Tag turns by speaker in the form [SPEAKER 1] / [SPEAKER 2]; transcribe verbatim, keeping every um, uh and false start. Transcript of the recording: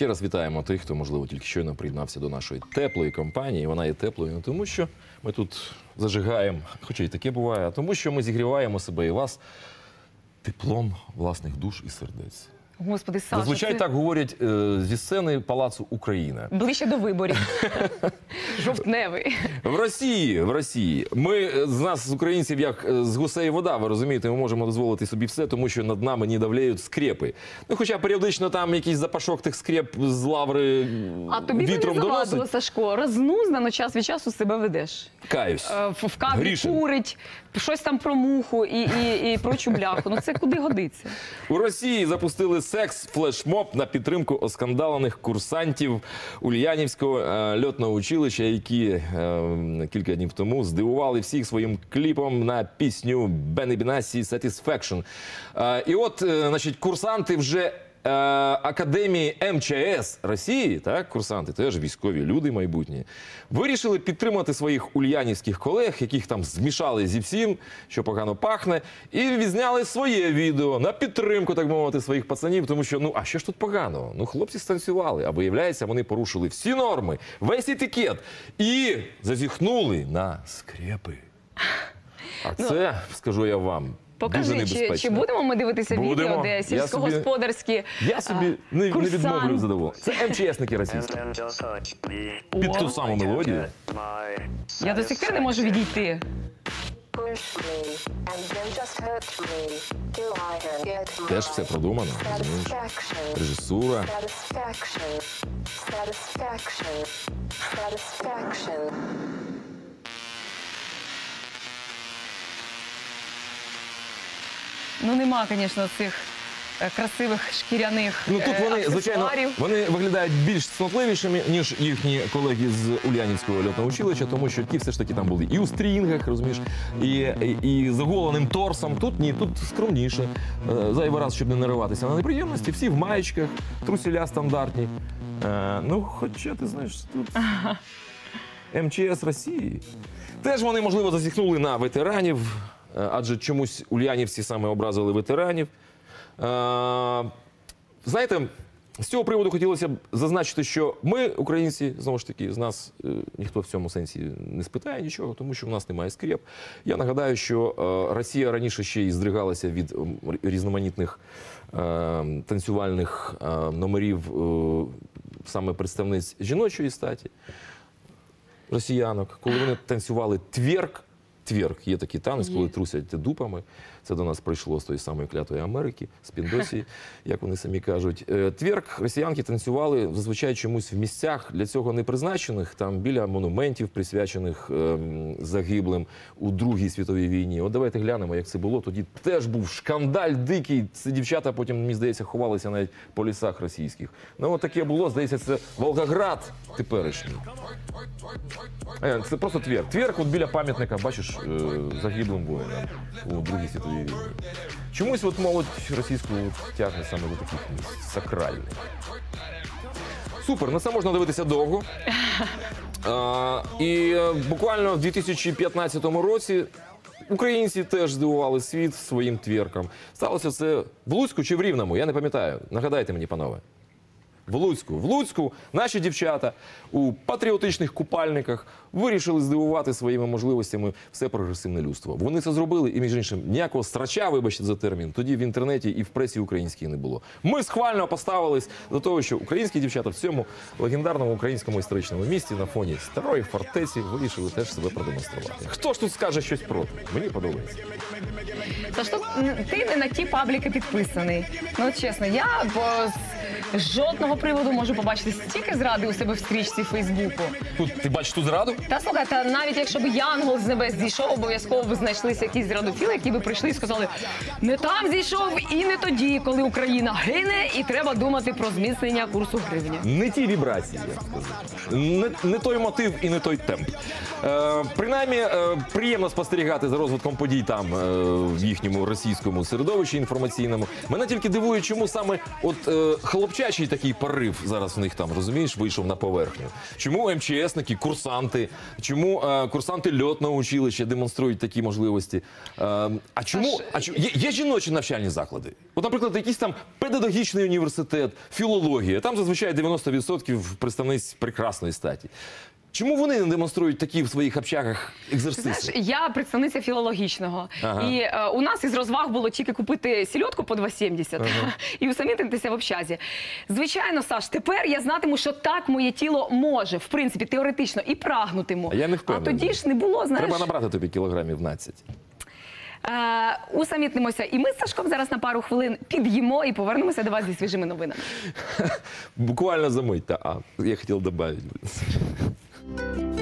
[SPEAKER 1] Ще раз вітаємо тих, хто, можливо, тільки щойно приєднався до нашої теплої компанії. Вона є теплою не тому, що ми тут зажигаємо, хоча і таке буває, а тому, що ми зігріваємо себе і вас теплом власних душ і сердець.
[SPEAKER 2] Господи, Саша,
[SPEAKER 1] Зазвичай
[SPEAKER 2] це...
[SPEAKER 1] так говорять е, зі сцени Палацу Україна.
[SPEAKER 2] Ближче до виборів. Жовтневий.
[SPEAKER 1] В Росії, в Росії. Ми, з нас, з українців, як з гусей вода, ви розумієте, ми можемо дозволити собі все, тому що над нами не давляють скрепи. Ну, хоча періодично там якийсь запашок тих скреп з лаври
[SPEAKER 2] а тобі
[SPEAKER 1] вітром
[SPEAKER 2] не завадило,
[SPEAKER 1] доносить.
[SPEAKER 2] Сашко, рознузнано час від часу себе ведеш.
[SPEAKER 1] Каюсь.
[SPEAKER 2] В, в кадрі
[SPEAKER 1] Грішин.
[SPEAKER 2] курить, щось там про муху і, і, і прочу бляху. Ну це куди годиться?
[SPEAKER 1] У Росії запустили секс-флешмоб на підтримку оскандалених курсантів Ульянівського е, льотного училища, які е, кілька днів тому здивували всіх своїм кліпом на пісню Бені Бенасі «Satisfaction». Е, і от, е, значить, курсанти вже е, Академії Ем Че Ес Росії, так, курсанти, теж військові люди майбутні, вирішили підтримати своїх ульянівських колег, яких там змішали зі всім, що погано пахне, і відзняли своє відео на підтримку, так мовити, своїх пацанів, тому що, ну, а що ж тут поганого? Ну, хлопці станцювали, а виявляється, вони порушили всі норми, весь етикет, і зазіхнули на скрепи. А це, скажу я вам,
[SPEAKER 2] покажи, чи, чи будемо ми дивитися
[SPEAKER 1] будемо.
[SPEAKER 2] Відео, де сільськогосподарські
[SPEAKER 1] Я собі
[SPEAKER 2] а,
[SPEAKER 1] не,
[SPEAKER 2] курсант...
[SPEAKER 1] не відмовлю задоволення. Це Ем Че Есники російські. Під ту саму мелодію.
[SPEAKER 2] Я до сих пір не можу відійти.
[SPEAKER 1] Теж все продумано, розумієш? Режисура.
[SPEAKER 2] Ну, нема, звісно, цих е, красивих шкіряних
[SPEAKER 1] Ну тут вони,
[SPEAKER 2] е,
[SPEAKER 1] звичайно, вони виглядають більш цнотливішими, ніж їхні колеги з Ульянівського льотного училища, тому що ті все ж таки там були і у стрінгах, розумієш, і, і, і з оголеним торсом. Тут ні, тут скромніше. Е, зайвий раз, щоб не нариватися на неприємності. Всі в маєчках, трусіля стандартні. Е, ну, хоча, ти знаєш, тут Ем Че Ес Росії. Теж вони, можливо, зазіхнули на ветеранів, адже чомусь ульянівці саме образили ветеранів. Е, знаєте, з цього приводу хотілося б зазначити, що ми, українці, знову ж таки, з нас е, ніхто в цьому сенсі не спитає нічого, тому що в нас немає скреп. Я нагадаю, що е, Росія раніше ще й здригалася від е, різноманітних е, танцювальних е, номерів е, саме представниць жіночої статі, росіянок, коли вони танцювали тверк. Тверк. Є такий танець, коли трусять дупами. Це до нас прийшло з тої самої клятої Америки, з Піндосії, як вони самі кажуть. Тверк росіянки танцювали зазвичай чомусь в місцях для цього не призначених, там біля монументів, присвячених ем, загиблим у Другій світовій війні. От давайте глянемо, як це було. Тоді теж був шкандаль дикий. Ці дівчата потім, мені здається, ховалися навіть по лісах російських. Ну от таке було, здається, це Волгоград теперішній. Це просто тверк. Тверк от біля пам'ятника, бачиш, загиблим воїнам у Другій світовій війні. Чомусь от молодь російську тягне саме до таких місць сакральних. Супер, на це можна дивитися довго. А, і буквально в дві тисячі п'ятнадцятому році українці теж здивували світ своїм тверком. Сталося це в Луцьку чи в Рівному, я не пам'ятаю. Нагадайте мені, панове. В Луцьку. В Луцьку наші дівчата у патріотичних купальниках вирішили здивувати своїми можливостями все прогресивне людство. Вони це зробили, і, між іншим, ніякого страча, вибачте за термін, тоді в інтернеті і в пресі українській не було. Ми схвально поставились до того, що українські дівчата в цьому легендарному українському історичному місті на фоні старої фортеці вирішили теж себе продемонструвати. Хто ж тут скаже щось проти? Мені подобається.
[SPEAKER 2] Тож тут ти не на ті пабліки підписаний. Ну, от чесно, я бо з жодного приводу можу побачити стільки зради у себе в стрічці Фейсбуку.
[SPEAKER 1] Тут, ти бачиш ту зраду?
[SPEAKER 2] Та слухай, та навіть якщо б Янгол з небес зійшов, обов'язково б знайшлися якісь зрадофіли, які б прийшли і сказали, не там зійшов і не тоді, коли Україна гине і треба думати про зміцнення курсу гривні.
[SPEAKER 1] Не ті вібрації, я скажу. Не, не той мотив і не той темп. Е, принаймні, е, приємно спостерігати за розвитком подій там, е, в їхньому російському середовищі інформаційному. Мене тільки дивує, чому саме от е, хлопчачі дівчачий такий порив зараз в них там, розумієш, вийшов на поверхню? Чому МЧСники, курсанти, чому е, курсанти льотного училища демонструють такі можливості? Е, а чому, а чому є, є жіночі навчальні заклади? От, наприклад, якийсь там педагогічний університет, філологія, там зазвичай дев'яносто відсотків представниць прекрасної статі. Чому вони не демонструють такі в своїх общагах екзерсиси?
[SPEAKER 2] Знаєш, я представниця філологічного.
[SPEAKER 1] Ага.
[SPEAKER 2] І е, у нас із розваг було тільки купити сільотку по два сімдесят
[SPEAKER 1] Ага.
[SPEAKER 2] і усамітнитися в общазі. Звичайно, Саш, тепер я знатиму, що так моє тіло може, в принципі, теоретично, і прагнутиму.
[SPEAKER 1] А я не
[SPEAKER 2] А
[SPEAKER 1] впевнений.
[SPEAKER 2] тоді ж не було, знаєш.
[SPEAKER 1] Треба набрати тобі кілограмів дванадцять.
[SPEAKER 2] Е, усамітнимося. І ми з Сашком зараз на пару хвилин під'їмо і повернемося до вас зі свіжими новинами.
[SPEAKER 1] Буквально за мить. Та, а, я хотів додати.